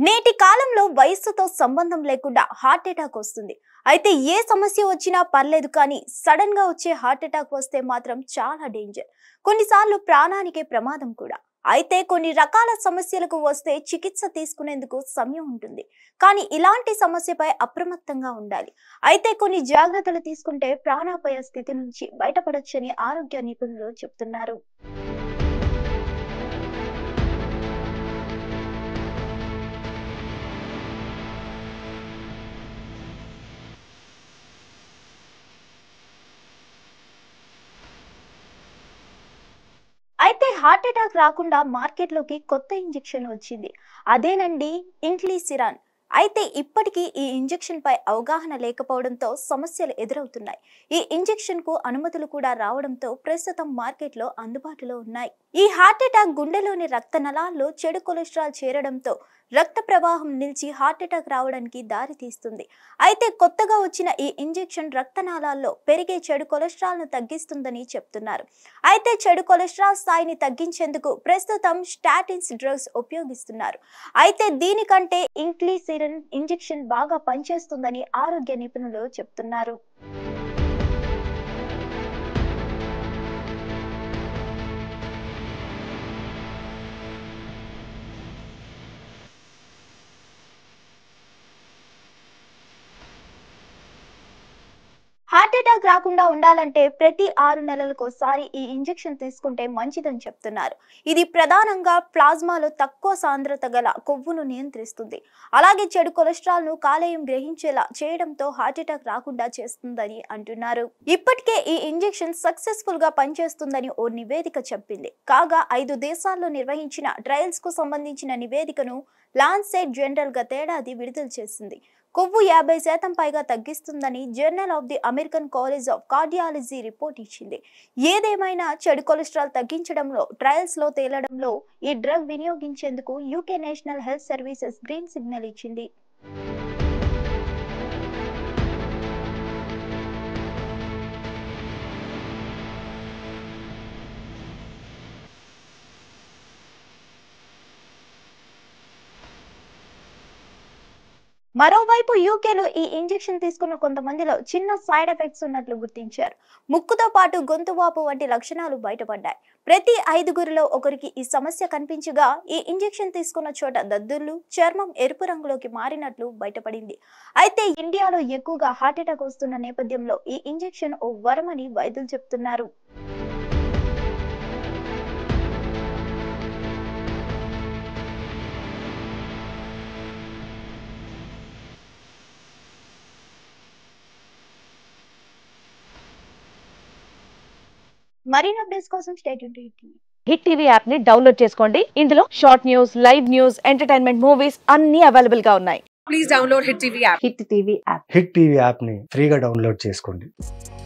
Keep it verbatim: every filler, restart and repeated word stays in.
నేటి కాలంలో వయస్సుతో సంబంధం లేకుండా హార్ట్ అటాక్ వస్తుంది. అయితే ఏ సమస్య వచ్చినా పర్లేదు, కానీ సడన్ గా వచ్చే హార్ట్ అటాక్ వస్తే మాత్రం చాలా డేంజర్. కొన్నిసార్లు ప్రాణానికే ప్రమాదం కూడా. అయితే కొన్ని రకాల సమస్యలకు వస్తే చికిత్స తీసుకునేందుకు సమయం ఉంటుంది, కానీ ఇలాంటి సమస్యపై అప్రమత్తంగా ఉండాలి. అయితే కొన్ని జాగ్రత్తలు తీసుకుంటే ప్రాణాపాయ స్థితి నుంచి బయటపడొచ్చని ఆరోగ్య నిపుణులు చెప్తున్నారు. అయితే హార్ట్ అటాక్ రాకుండా మార్కెట్ లోకి కొత్త ఇంజెక్షన్ వచ్చింది. అదేనండి ఇంక్లీసిరాన్. అయితే ఇప్పటికీ ఈ ఇంజెక్షన్ పై అవగాహన లేకపోవడంతో సమస్యలు ఎదురవుతున్నాయి. ఈ ఇంజెక్షన్ కు అనుమతులు కూడా రావడంతో ప్రస్తుతం మార్కెట్ లో అందుబాటులో ఉన్నాయి. ఈ హార్ట్ అటాక్ గుండెలోని రక్త నలాల్లో చెడు కొలెస్ట్రాల్ చేరడంతో రక్త ప్రవాహం నిలిచి హార్ట్ అటాక్ రావడానికి దారి తీస్తుంది. అయితే కొత్తగా వచ్చిన ఈ ఇంజెక్షన్ రక్తనాళాల్లో పెరిగే చెడు కొలెస్ట్రాల్ ను తగ్గిస్తుందని చెప్తున్నారు. అయితే చెడు కొలెస్ట్రాల్ స్థాయిని తగ్గించేందుకు ప్రస్తుతం స్టాటిన్స్ డ్రగ్స్ ఉపయోగిస్తున్నారు. అయితే దీనికంటే ఇంక్లీసిరాన్ ఇంజెక్షన్ బాగా పనిచేస్తుందని ఆరోగ్య నిపుణులు చెప్తున్నారు. హార్ట్ అటాక్ రాకుండా ఉండాలంటే ప్రతి ఆరు నెలలకోసారి ఈ ఇంజెక్షన్ తీసుకుంటే మంచిదని చెప్తున్నారు. ఇది ప్రధానంగా ప్లాజ్మాలో తక్కువ సాంద్రత గల కొవ్వును నియంత్రిస్తుంది. అలాగే చెడు కొలెస్ట్రాల్ ను కాలేయం గ్రహించేలా చేయడంతో హార్ట్ అటాక్ రాకుండా చేస్తుందని అంటున్నారు. ఇప్పటికే ఈ ఇంజెక్షన్ సక్సెస్ఫుల్ గా పనిచేస్తుందని ఓ నివేదిక చెప్పింది. కాగా ఐదు దేశాల్లో నిర్వహించిన ట్రయల్స్ కు సంబంధించిన నివేదికను లాన్సెట్ జనరల్ గతేడాది విడుదల చేసింది. కొవ్వు యాభై శాతం పైగా తగ్గిస్తుందని journal of the American college of cardiology report ఇచ్చింది. ఏదేమైనా చెడు కొలెస్ట్రాల్ తగ్గించడంలో ట్రయల్స్ లో తేలడంలో ఈ డ్రగ్ వినియోగించేందుకు UK national health services green signal ఇచ్చింది. మరోవైపు యూకేలో ఈ ఇంజెక్షన్ తీసుకున్న కొంతమందిలో చిన్న సైడ్ ఎఫెక్ట్స్ ఉన్నట్లు గుర్తించారు. ముక్కుతో పాటు గొంతు వాపు వంటి లక్షణాలు బయటపడ్డాయి. ప్రతి ఐదుగురిలో ఒకరికి ఈ సమస్య కనిపించగా ఈ ఇంజెక్షన్ తీసుకున్న చోట దద్దుర్లు, చర్మం ఎరుపు రంగులోకి మారినట్లు బయటపడింది. అయితే ఇండియాలో ఎక్కువగా హార్ట్ అటాక్ వస్తున్న నేపథ్యంలో ఈ ఇంజెక్షన్ ఓ వరమని వైద్యులు చెప్తున్నారు. మరిన్ని అప్డేట్స్ కోసం stay tuned to hit TV. Hit TV app ని డౌన్లోడ్ చేసుకోండి. ఇందులో short news, live news, entertainment movies అన్ని అవైలబుల్ గా ఉన్నాయి. Please download Hit T V app. Hit TV app hit TV app ని ఫ్రీగా డౌన్లోడ్ చేసుకోండి.